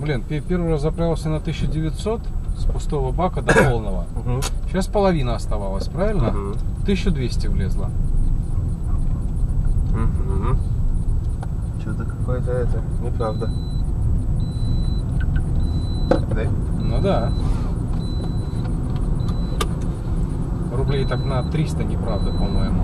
Блин, первый раз заправился на 1900 с пустого бака до полного. Сейчас половина оставалась, правильно? 1200 влезло. Что-то какое-то это, неправда. Да? Ну да. Рублей так на 300 неправда, по-моему.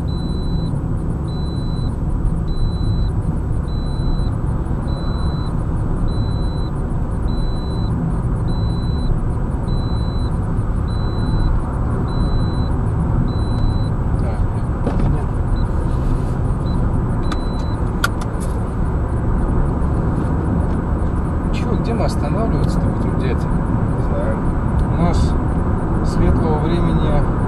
Где мы останавливаться-то будем, дядя? Не знаю. У нас светлого времени,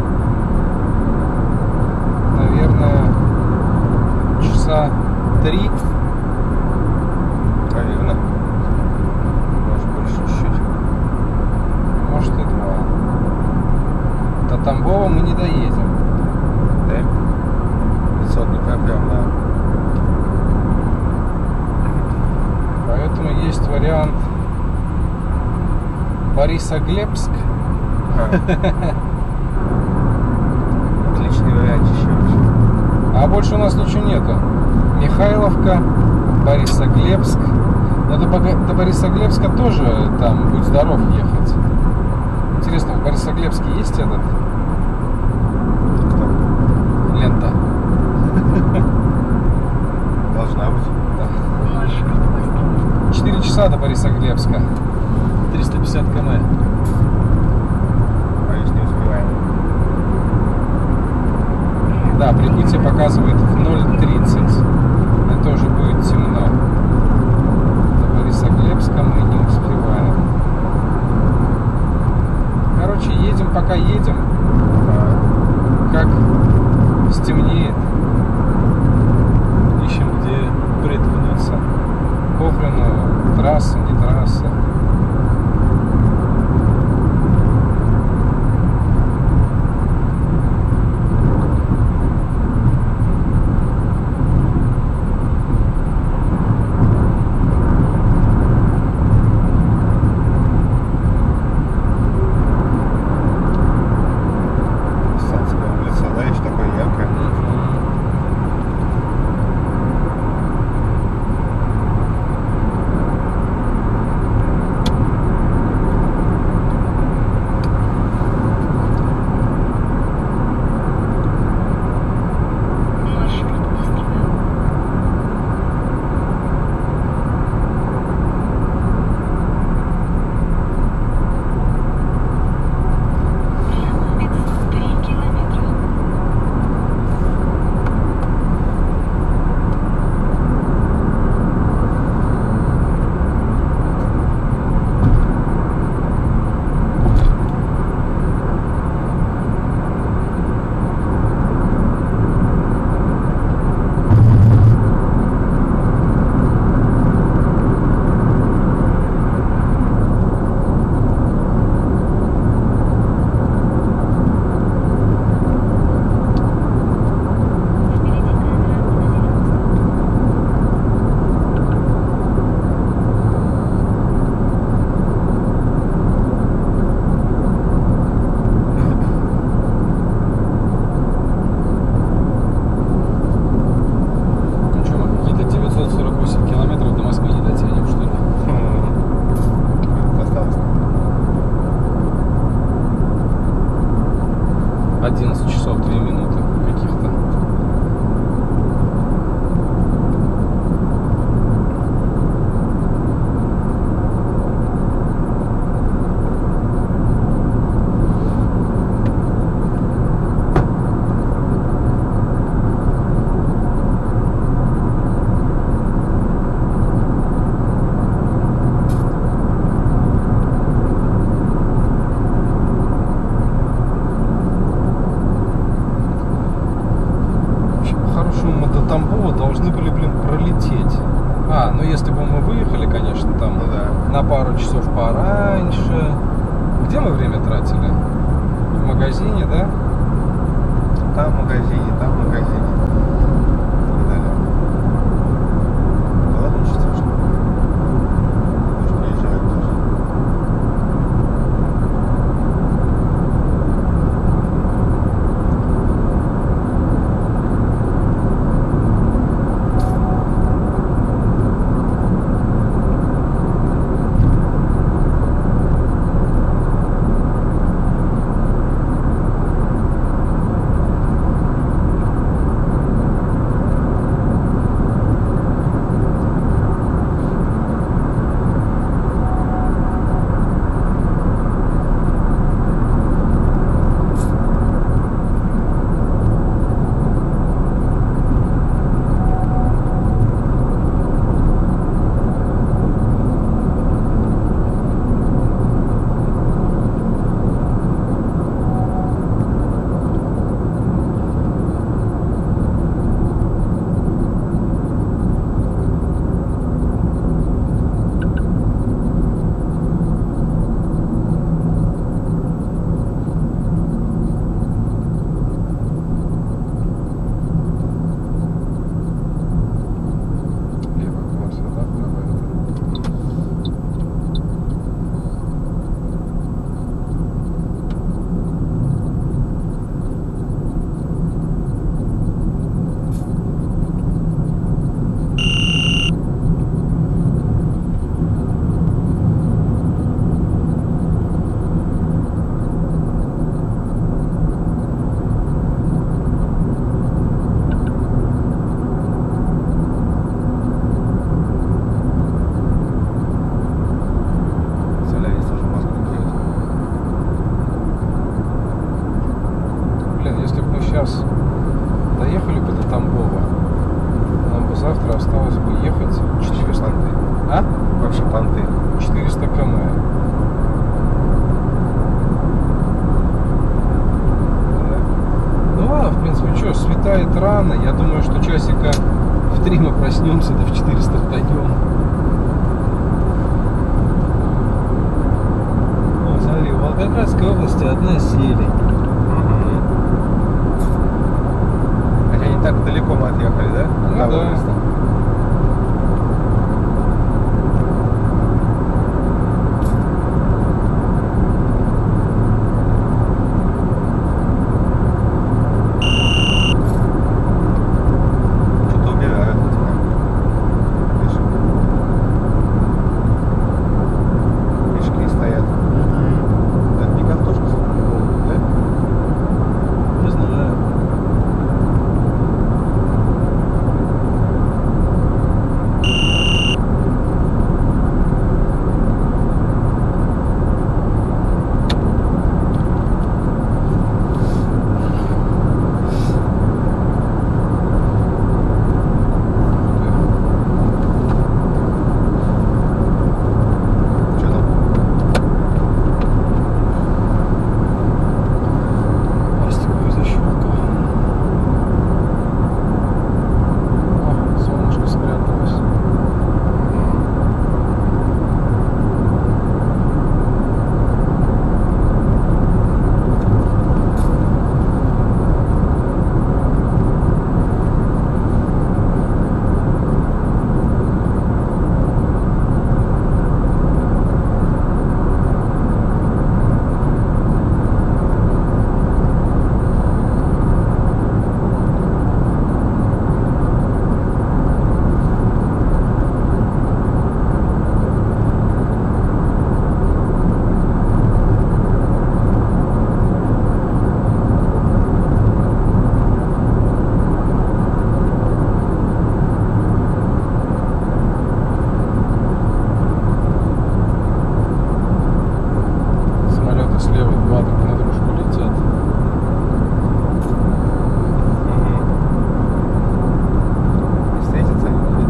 наверное, часа 3. Наверное. Может, больше чуть-чуть. Может и 2. До Тамбова мы не доедем. Да? 500 не проблем, да. Поэтому есть вариант Борисоглебск. Отличный вариантище вообще. А больше у нас ничего нету. Михайловка, Борисоглебск. Но до Борисоглебска тоже там будь здоров ехать. Интересно, в Борисоглебске есть этот? Кто? Лента. Должна быть. 4 часа до Борисоглебска. 350 км. Боюсь, не успеваем. Да, прибытие показывает в 0:30. Это уже будет темно. До Борисоглебска мы не успеваем. Короче, едем пока едем. Как стемнеет. Ищем, где приткнуться. Похрену, трасса, не трасса. Кстати, улица, да, еще такое яркое. должны были, блин, пролететь. А, ну если бы мы выехали, конечно, там на пару часов пораньше. Где мы время тратили? В магазине, да? Там в магазине, там в магазине. Ладно, что ж. Приезжаем. станции, одна сели. Хотя не так далеко мы отъехали, да? Ну Того да. места. Что-то убирают у тебя. Видишь? Мешки стоят. Это не картошка, да? Не знаю. Что там? Пластиковая защелка. О, солнышко спряталось. Самолеты слева два друг на дружку летят. Встретятся они или нет?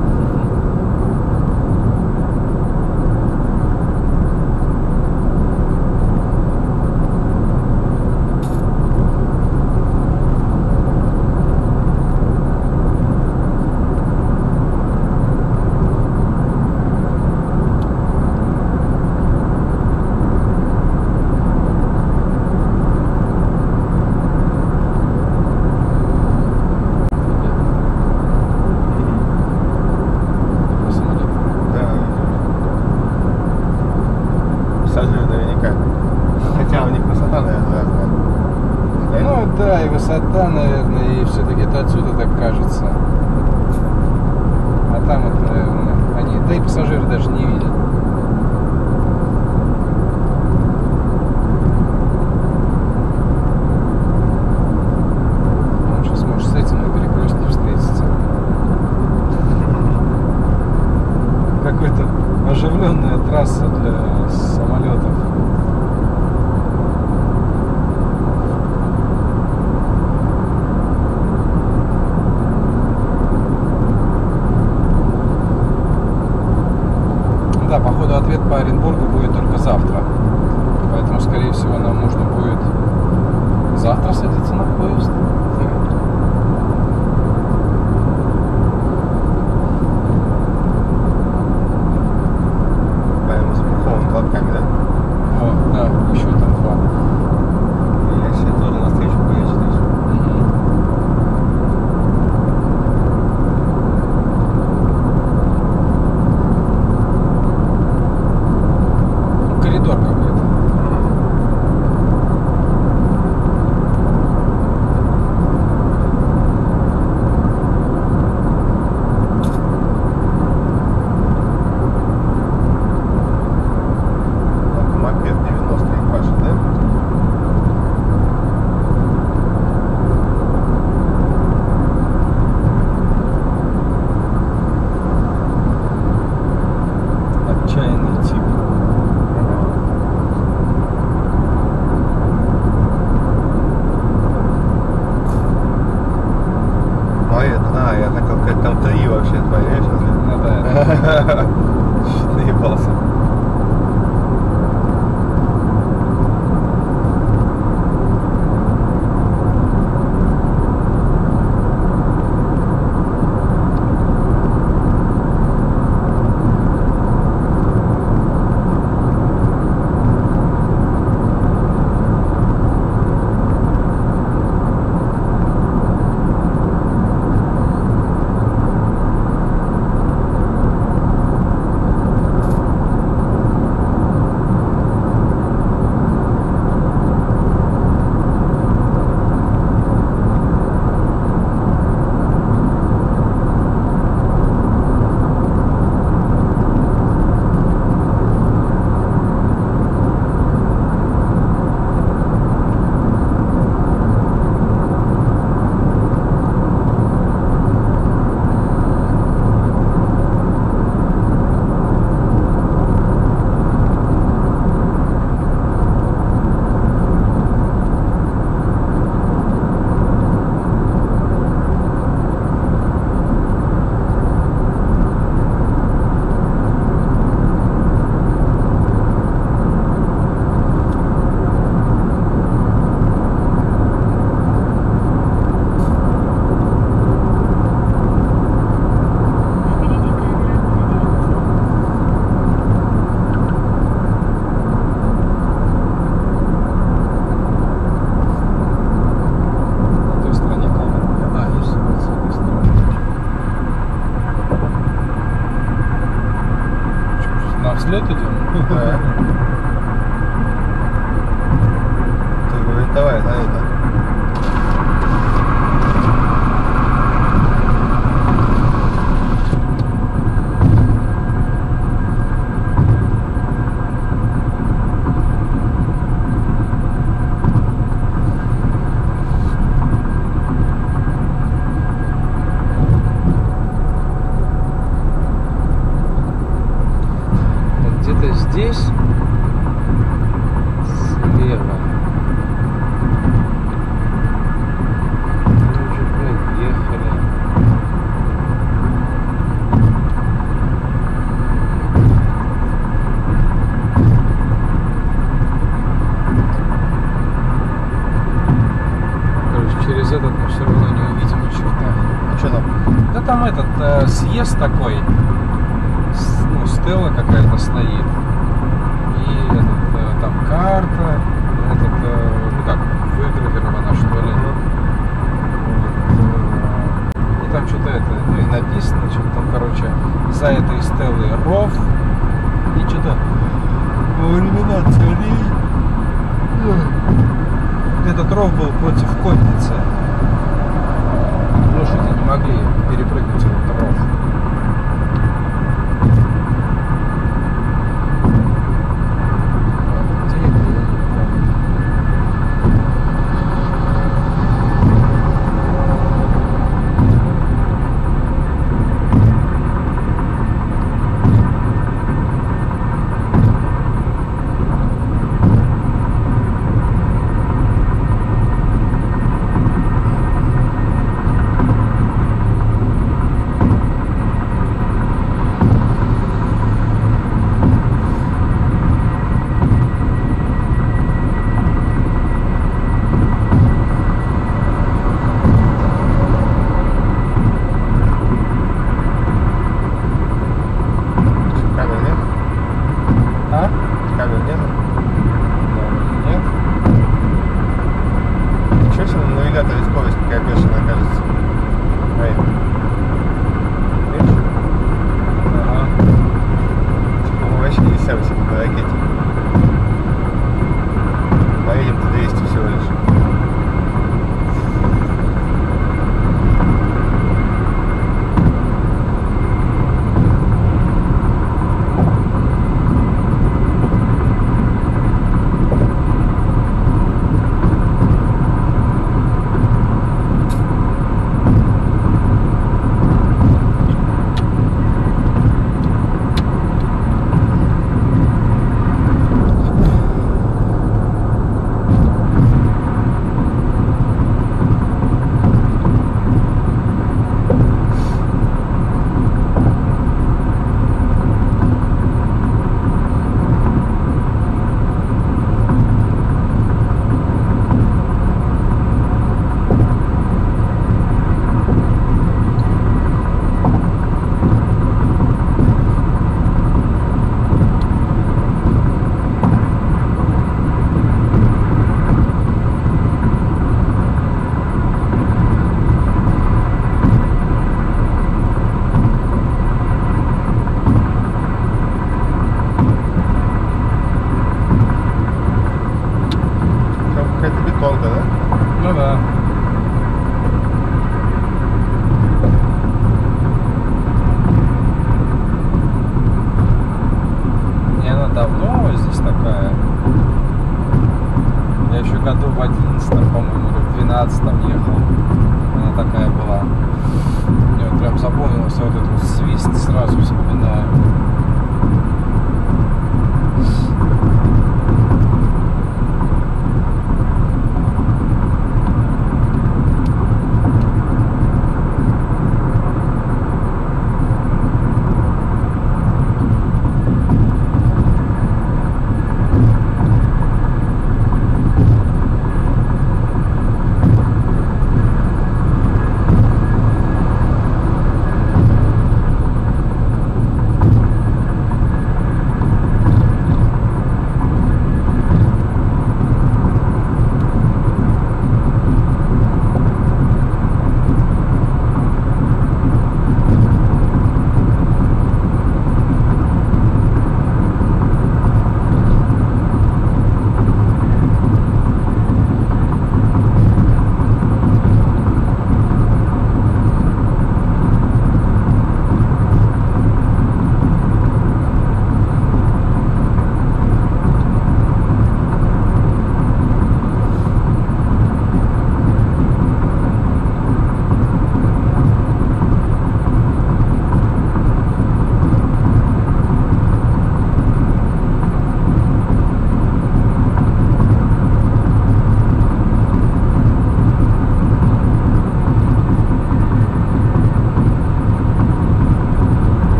Самолет. Да, пассажиры наверняка. Хотя у них высота, наверное, разная. Да? Ну да, и высота, наверное, и все-таки это отсюда так кажется. А там это, наверное, они, да и пассажиры даже не видят. Он сейчас может с этим на перекрестке встретиться. Какой-то оживленная трасса для самолетов. Да, походу ответ по Оренбургу будет только завтра. Поэтому, скорее всего, нам нужно будет завтра садиться на поезд. Прямо с пуховыми лотками, да? О, да, еще там два. Я сейчас тоже навстречу поедешь. Коридор какой-то. Так, мопед 90-й Паша, да? Отчаянный тип. взлет идем? Да. Ты говоришь, давай, на это. Где-то здесь слева. Мы уже проехали. Короче, через этот мы все равно не увидим ни черта. А что там? Да там этот съезд такой. Ну, стела какая-то стоит. И этот, там карта. Этот, ну как, выгравирована, что ли. Вот, и там что-то это, ну и написано, что-то там, короче, за этой стелой ров. И что-то во времена царей. Этот ров был против конницы. Лошади не могли перепрыгнуть этот ров. Камер нет? А? Камер нет? Нет. Ничего себе, на навигаторе скорость какая бешеная, кажется. Эй. Видишь? Ага. Типа мы вообще не несемся на ракете. Поедем-то 200 всего лишь. году в 11-м, по-моему, или в 12-м ехал. Она такая была. Мне вот прям запомнился вот этот вот свист, сразу вспоминаю.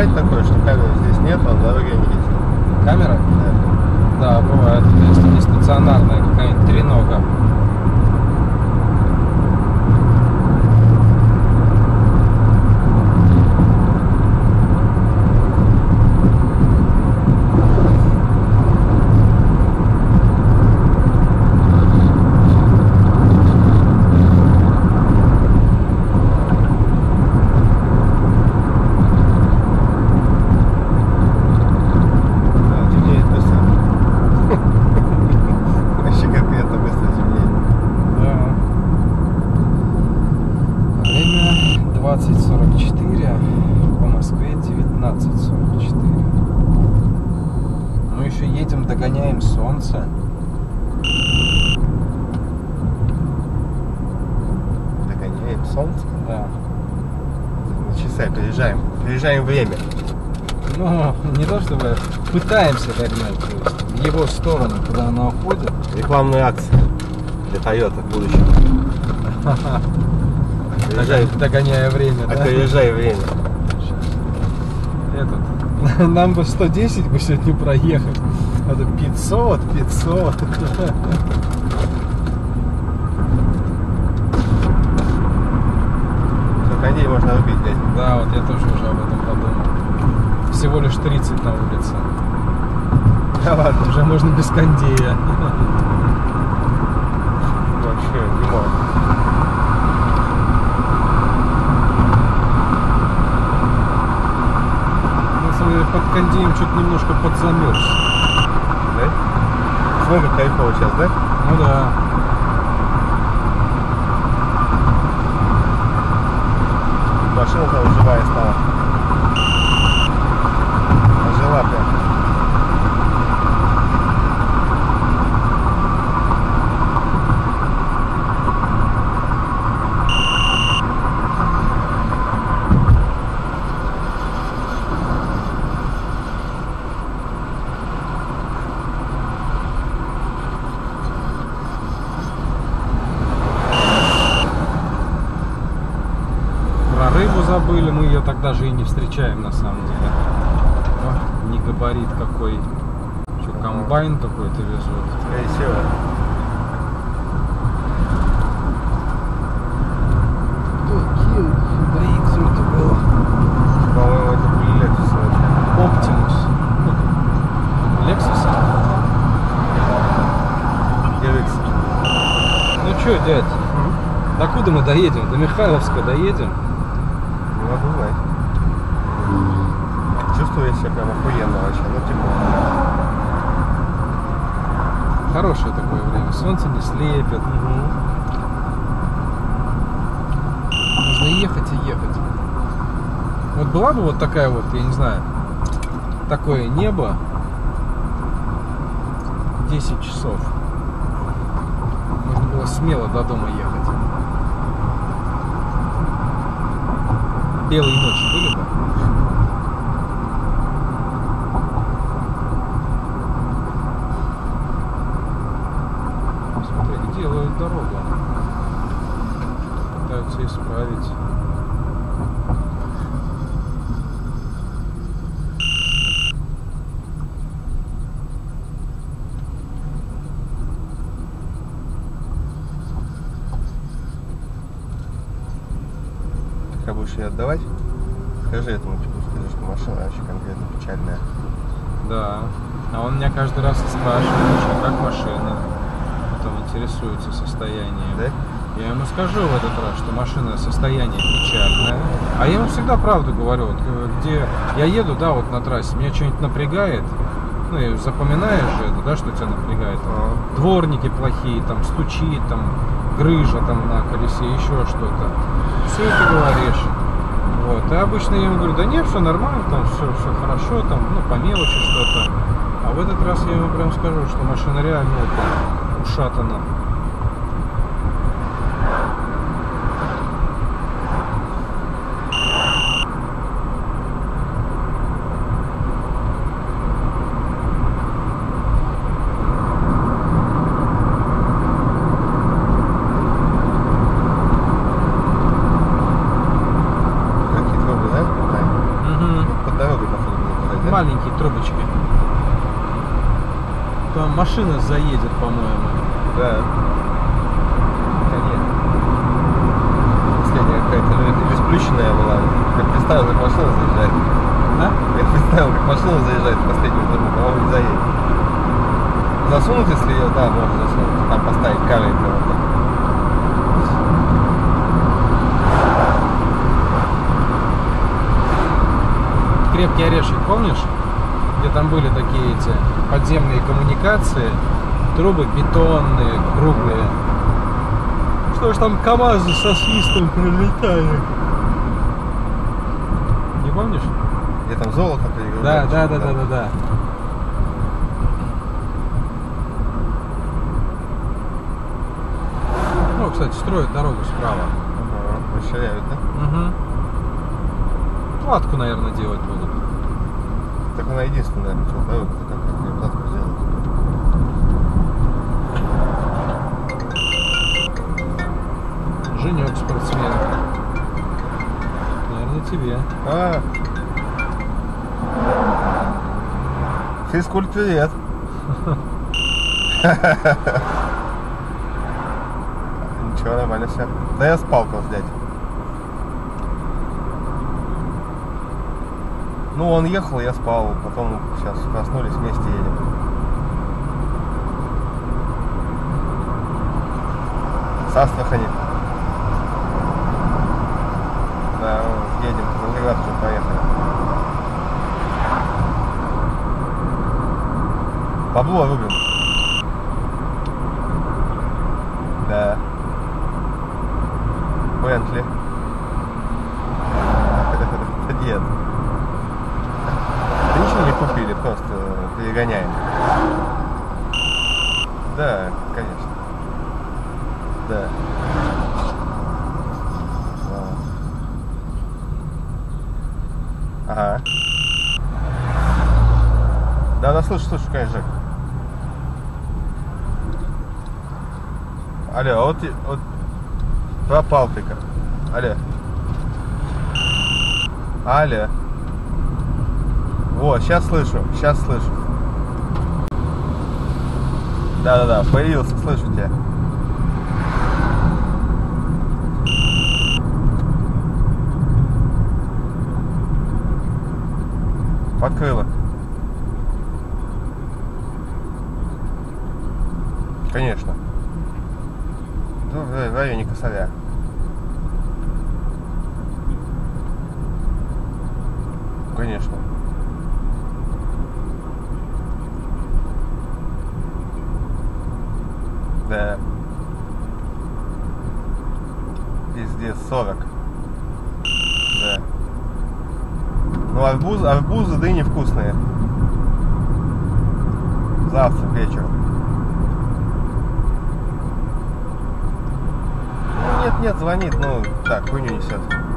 бывает такое, что камеры здесь нет, а на дороге не есть? Камера? Да. Да, бывает. Если не стационарная какая-нибудь тренога. Да, темнеет быстро. Вообще конкретно быстро темнеет. Да. Время 20:44, по Москве 19:44. Мы еще едем, догоняем солнце. Догоняем солнце. Да. На часы переезжаем. Переезжаем время. Ну, не то чтобы пытаемся догнать, то есть в его сторону, куда она уходит. Рекламная акция для Toyota в будущем. Опережай, Догоняя время, да? опережай время. Этот. Нам бы 110 бы сегодня проехать. Это 500. Кондей можно убить, блядь. Да, вот я тоже уже об этом подумал. Всего лишь 30 на улице. Да ладно. Уже можно без кондея. Вообще, не могу. На самом деле под кондеем что-то немножко подзамерз. Да? Смотри, как кайфово сейчас, да? Ну да. Машина там живая стала. Ожила прям. Про рыбу забыли, мы ее тогда же и не встречаем на самом деле. О, не габарит какой. Что, комбайн какой-то везут. Скорее всего. Каким боится это было? По-моему, это были Lexus вообще. Оптимус. Лексус? Лексус. Ну что, дядь, докуда мы доедем? До Михайловска доедем? Не могу знать. Чувствую я себя прям охуенно вообще, ну типа. Хорошее такое время. Солнце не слепит. Нужно ехать и ехать. Вот была бы вот такая вот, я не знаю, такое небо 10 часов. Можно было смело до дома ехать. Белые ночи были бы? Смотри, делают дорогу. Пытаются исправить. Как будешь ее отдавать? Скажи этому типу, скажи, что машина вообще конкретно печальная. Да. А он меня каждый раз спрашивает, что как машина. Потом интересуется состоянием. Да? Я ему скажу в этот раз, что машина состояние печальное. А я ему всегда правду говорю. Вот, где я еду, да, вот на трассе, меня что-нибудь напрягает. Ну и запоминаешь же это, да, что тебя напрягает. Там, дворники плохие, там стучит, там грыжа там на колесе, еще что-то. Все это говоришь. Вот. И обычно я ему говорю, да нет, все нормально, там все хорошо, там, ну, по мелочи что-то. А в этот раз я ему прям скажу, что машина реально вот, ушатана. Какие трубы, да? Да. Угу. Под дорогой маленькие трубочки. Там машина заедет, по-моему. Да. Конечно. Последняя какая-то или сплющенная была. Как представил, как машина заезжает. А? Я представил, как машина заезжает в последнюю трубу, по-моему, не заедет. Засунуть, если ее, да, можно засунуть. Там поставить камень кого-то. Крепкий орешек, помнишь? Где там были такие эти подземные коммуникации, трубы бетонные, круглые. Что ж там КамАЗы со свистом прилетали? Не помнишь? Где там золото перегружают. Да. Ну, кстати, строят дорогу справа. Ага, расширяют, да? Угу. Кладку, наверное, делать будут. Так она единственная, что дорога, как мне платку сделать. Женек спортсмен. Наверное, тебе. Физкульт-привет. Ничего, нормально все. Да я спал просто, дядь. Ну, он ехал, я спал. Потом сейчас проснулись, вместе едем. С Астрахани. Да, едем. В Волгоград уже поехали. Бабло рубим. Да. Бентли. Нет. Да ничего не купили, просто перегоняем. Да, конечно. Да. Ага. Да, слушай, конечно, Жек. Алло, вот пропал ты как. Алло. О, сейчас слышу. Да, появился, слышу тебя. Подкрыло. Конечно. В районе Косаря. Конечно. Да. Пиздец, 40. Да. Ну, арбузы, дыни вкусные. Завтра вечером. Ну, нет, звонит, ну, так, хуйню несет.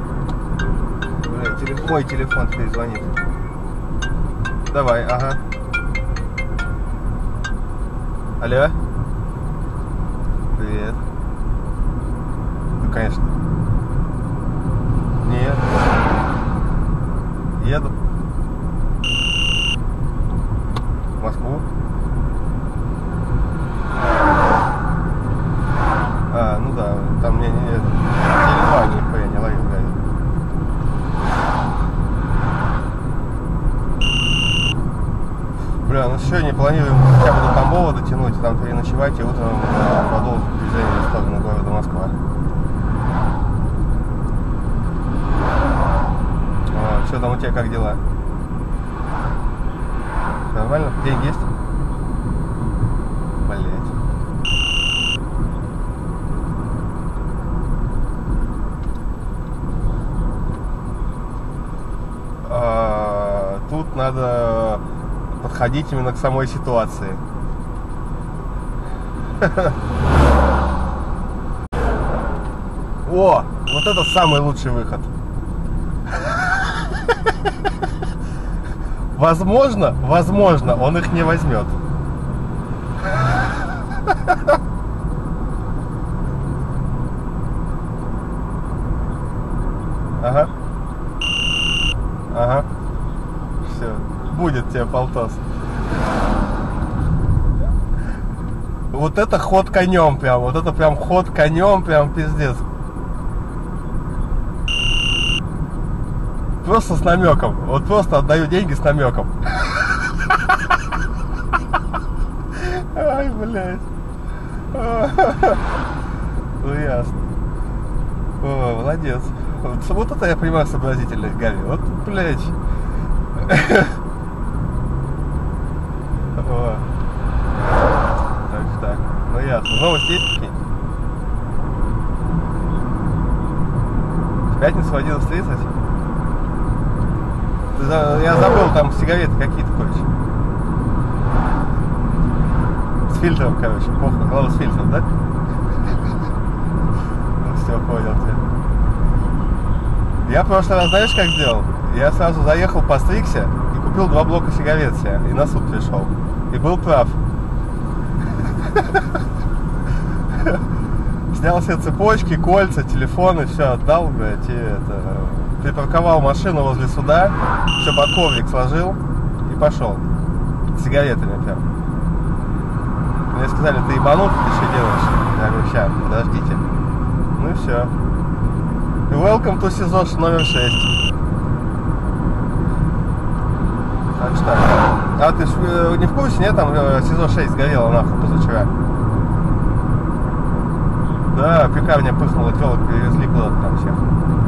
Бля, мой телефон теперь звонит. Давай, ага. Алло? Привет. Ну, конечно. Нет. Еду. В Москву. Ну да, там мне Теле2 нихуя не ловил, блядь. Бля, ну сегодня планируем хотя бы до Тамбова дотянуть, там переночевать и утром продолжить движение в сторону города Москва. Что там у тебя, как дела? Нормально? Деньги есть? Блять. Тут надо подходить именно к самой ситуации. О, вот это самый лучший выход. Возможно, он их не возьмет. Ага. Все. Будет тебе полтос. Вот это ход конем прям. Вот это прям ход конем, прям пиздец. Просто с намеком. Вот просто отдаю деньги с намеком. Ай, блядь. Ну ясно. О, молодец. Вот это я понимаю сообразительность, Гарри. Вот, блядь. О. Так. Ну ясно. Новости есть какие-нибудь? В пятницу в 11:30? Я забыл, там сигареты какие-то, короче. С фильтром, короче. Похуй, главное с фильтром, да? Ну все, понял тебя. Я в прошлый раз, знаешь, как сделал? Я сразу заехал, постригся и купил 2 блока сигарет себе. И на суд пришел. И был прав. Снял все цепочки, кольца, телефоны, все отдал, блядь, и это... Припарковал машину возле суда, все под коврик сложил и пошел. С сигаретами прям. Мне сказали, ты ебанут, ты что делаешь? Я говорю, ща, подождите. Ну и все. Welcome to СИЗО номер 6. Так что... А ты ж не в курсе, нет? Там СИЗО 6 сгорело нахуй позавчера. Да, пекарня пыхнула, телок привезли куда-то там всех.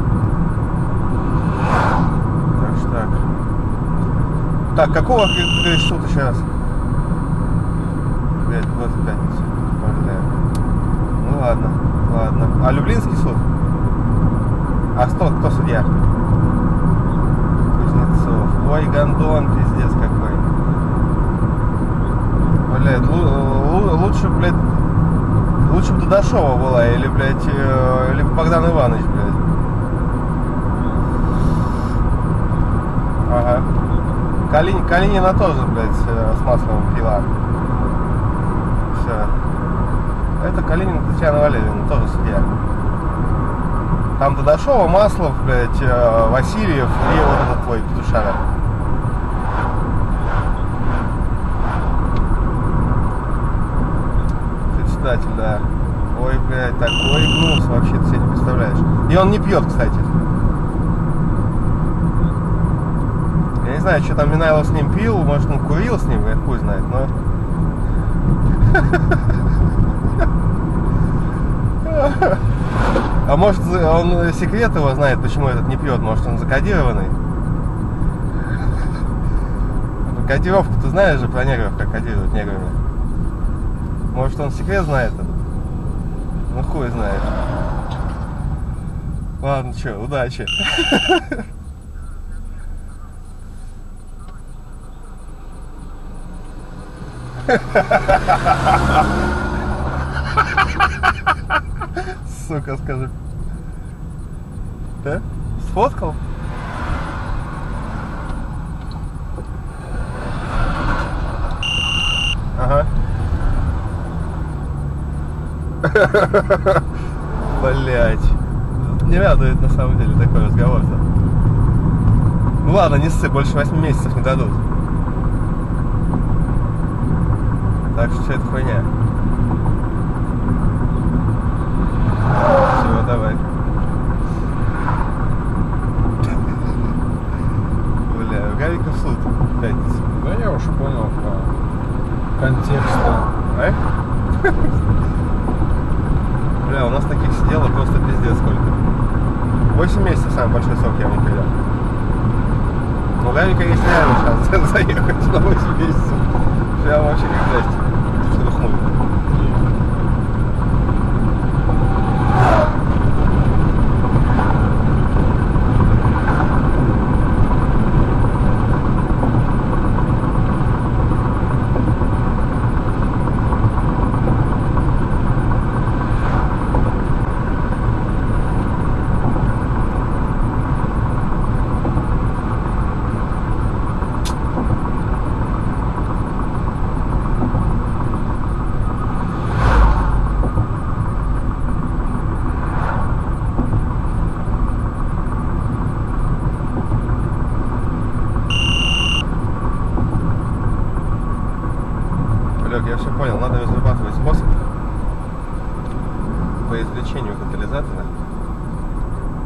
Так что так. Так, какого ты говоришь суд еще раз? Блять, вот в пятницу. Ну ладно. А Люблинский суд? А кто судья? Кузнецов. Ой, гондон, пиздец какой. Блять, лучше, блядь, лучше бы Дадашова была, или, блядь, либо Богдан Иванович, блядь. Ага. Калинина тоже, блядь, с маслом пила. Все. Это Калинина Татьяна Валерьевна, тоже судья. Там Дадашова, Маслов, блядь, Васильев и вот этот твой петушара. Председатель, да. Ой, блядь, такой гнус вообще, ты себе не представляешь. И он не пьет, кстати. Я не знаю, что там Минайлов с ним пил, может он курил с ним, я хуй знает, но... А может он секрет его знает, почему этот не пьет, может он закодированный? Кодировку ты знаешь же про негров, как кодируют неграми? Может он секрет знает этот? Ну хуй знает. Ладно, что, удачи. Сука, скажи. Да? Сфоткал? Ага. Блять. Не радует на самом деле такой разговор-то. Ну ладно, не ссы, больше 8 месяцев не дадут. Так что это хуйня. Все, давай. Бля, у Гарика суд в пятницу. Да я уж понял по контексту. А? Бля, у нас таких сидело просто пиздец сколько. 8 месяцев самый большой срок я вам передал. Но у Гарика есть реально шанс заехать на 8 месяцев. Прям вообще как здрасте. Чтобы хмурить.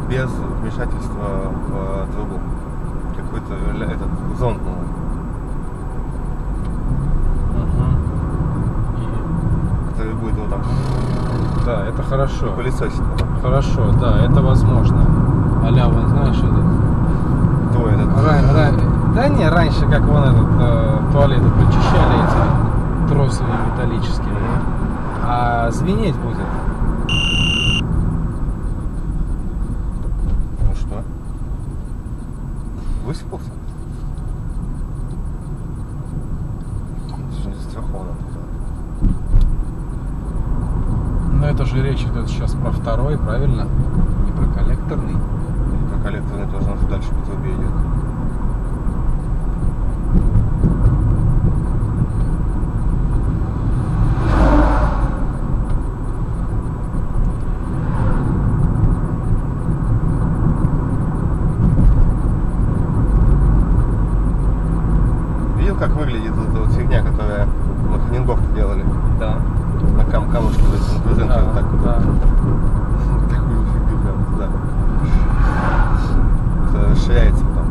без вмешательства в трубу. Какой-то этот зонд новый. Который будет его там Да, это хорошо. пылесосить потом. Хорошо, да, это возможно. А-ля, вон, знаешь, этот... Твой этот. Да не, раньше, как вон этот туалеты прочищали эти тросами металлическими. А звенеть будет. Ну что? Высыпался? Это же не застраховано. Но это же речь идет сейчас про второй, правильно? Не про коллекторный. И про коллекторный тоже он дальше по трубе идет. Видел, как выглядит эта вот фигня, которая на Ханинговке делали? Да. На камушке, то есть на пружинке вот так вот. да. Такую фигню прям туда. Это расширяется потом.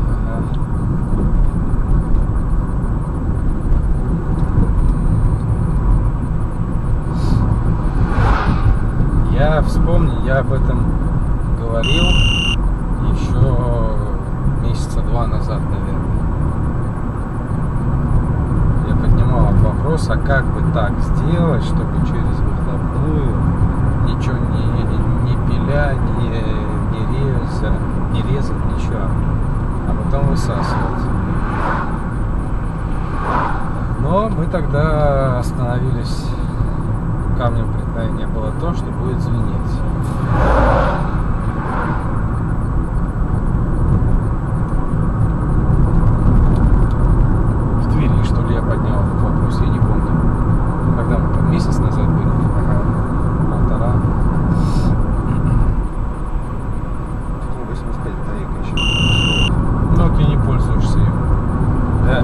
Я вспомнил, я об этом говорил еще месяца 2 назад, наверное. Я поднимал вопрос, а как бы так сделать, чтобы через выхлопную ничего не пиля, не резать ничего, а потом высасывать. Но мы тогда остановились, камнем преткновения было то, что будет звенеть. В Твери, что ли, я поднял этот вопрос, я не помню. Когда мы там месяц назад были, полтора. 85 батарейка еще. Но ты не пользуешься им. Да.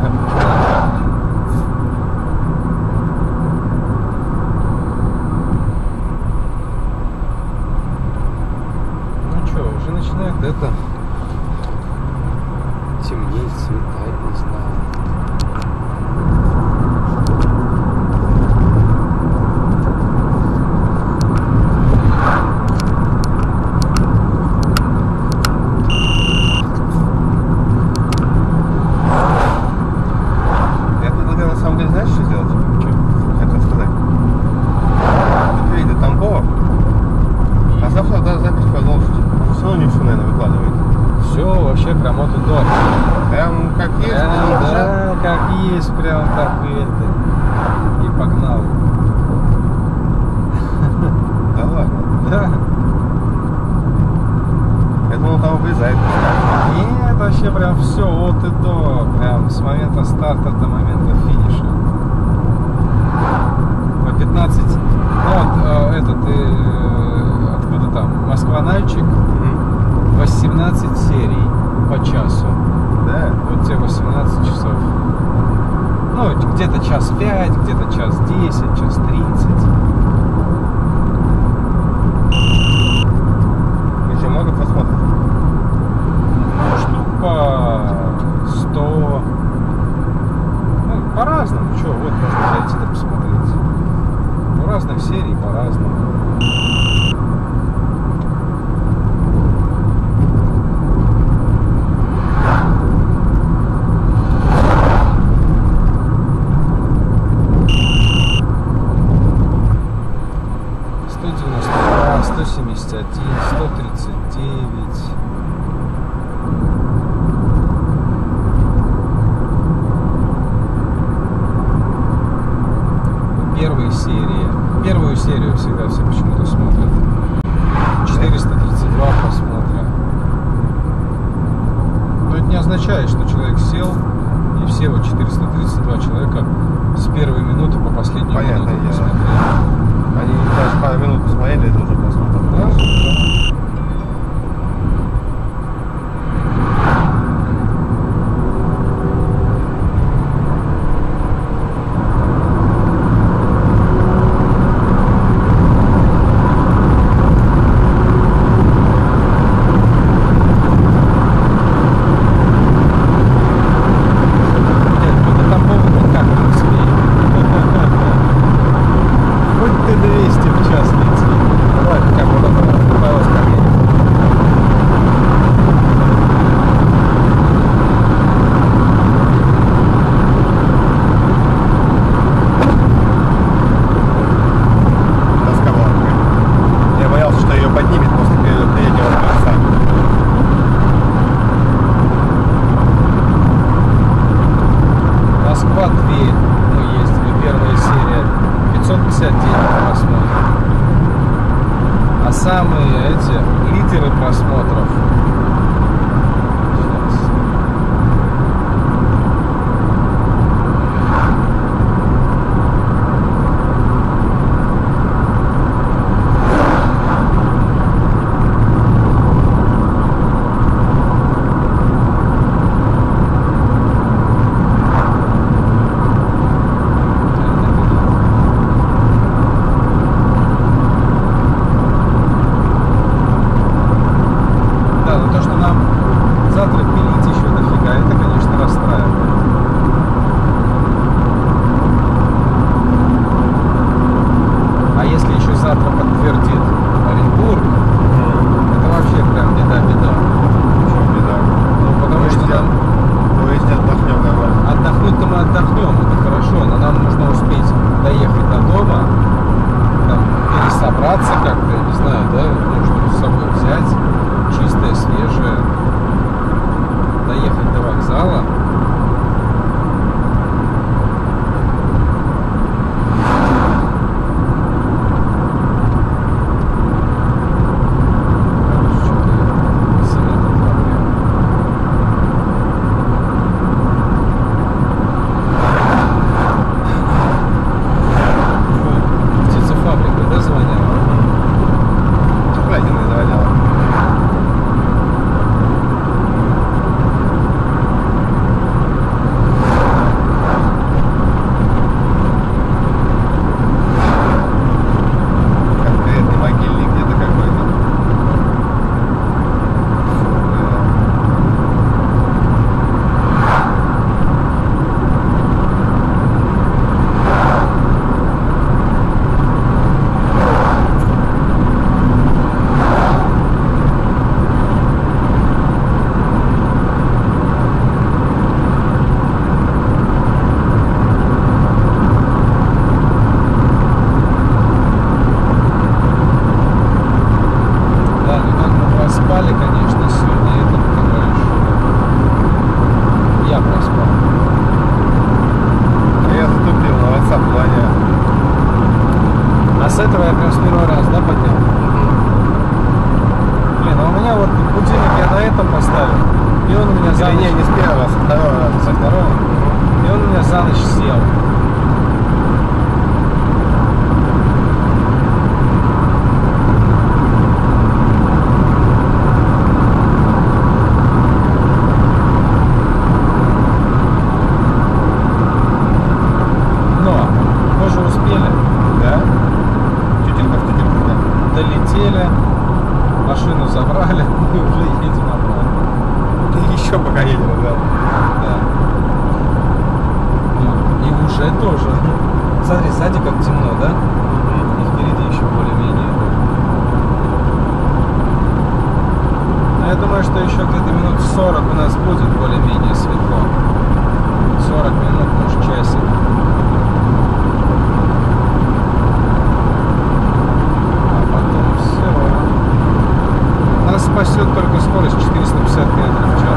Ну что, уже начинает это темнеть, светать, не знаю. Я предлагаю на самом деле, знаешь, что сделать? Хотел сказать. Теперь до Тамбова, а завтра даже запись продолжить. Все равно ничего, наверное, выкладывает. Все вообще прям от и до. Прям как есть, Прям, без монтажа. да, как есть, прям так и это. И погнал. Да ладно. Да. Я думал, там вырезает. Нет, вообще прям все от и до. Прям с момента старта до момента финиша. По 15. Ну вот этот, откуда там? Москва-Нальчик. 18 серий по часу. Да. Вот те 18 часов. Ну, где-то час 5, где-то час 10, час 30. Еще много просмотров. Ну, штук по 100. Ну, по-разному. Че, вот можно зайти да посмотреть. У разных серий по-разному. «192», «171», «139». Первую серию всегда все почему-то смотрят. 432 просмотра. Но это не означает, что человек сел и все вот 432 человека с первой минуты по последнюю Понятное минуту дело. посмотрели. Они даже пару минут посмотрели, это уже просмотр. Да? лидеры просмотров. Сейчас. Да, но то, что нам завтра пилить еще дофига, это, конечно, расстраивает. А если еще завтра подтвердит Оренбург, это вообще прям беда-беда. Почему беда? Ну, потому что нам Выезде отдохнем нормально. отдохнуть-то мы отдохнем, это хорошо, но нам нужно успеть доехать до дома, там, пересобраться как-то, я не знаю, да, ну, что с собой взять, чистое, свежее, доехать до вокзала. Что-то сильно проблема. Птицефабрика, да, звонила? Чеплягин не звонил. Конкретный могильник где-то какой-то. Да, ну как мы проспали, конечно, сегодня, это понимаешь. Я проспал. Я затупил на WhatsApp звоня. А с этого я прям с первого раза, да, поднял? Блин, а у меня вот будильник я на этом поставил, и он у меня за Или ночь... не с первого, а со второго раза. Со второго? И он у меня за ночь сел. Но мы же успели, Да? Тютелька в тютельку, да? долетели, машину забрали, и уже едем обратно. И еще пока едем назад. Да. Ну, и уже тоже. Смотри, сзади как темно, да? И впереди еще более-менее. Но я думаю, что еще где-то минут 40 у нас будет более-менее светло. 40 минут, может, часик. А потом все. Нас спасет только скорость 450 км в час.